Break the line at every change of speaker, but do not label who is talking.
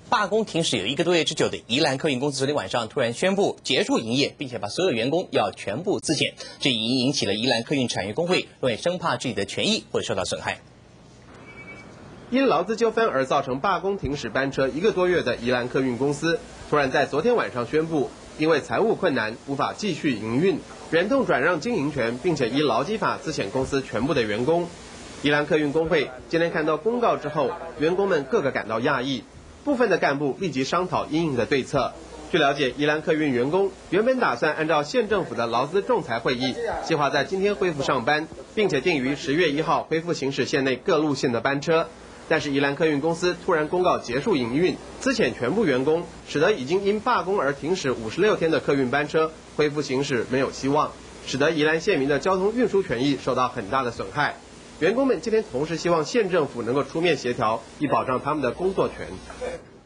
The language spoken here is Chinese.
罢工停驶有1个多月之久的宜兰客运公司，昨天晚上突然宣布结束营业，并且把所有员工要全部资遣，这已引起了宜兰客运产业工会认为生怕自己的权益会受到损害。
因劳资纠纷而造成罢工停驶班车1个多月的宜兰客运公司，突然在昨天晚上宣布，因为财务困难无法继续营运，忍痛转让经营权，并且依劳基法资遣公司全部的员工。宜兰客运工会今天看到公告之后，员工们个个感到讶异，部分的干部立即商讨因应的对策。据了解，宜兰客运员工原本打算按照县政府的劳资仲裁会议，计划在今天恢复上班，并且定于10月1号恢复行驶县内各路线的班车。但是宜兰客运公司突然公告结束营运，资遣全部员工，使得已经因罢工而停驶56天的客运班车恢复行驶没有希望，使得宜兰县民的交通运输权益受到很大的损害。员工们今天同时希望县政府能够出面协调，以保障他们的工作权。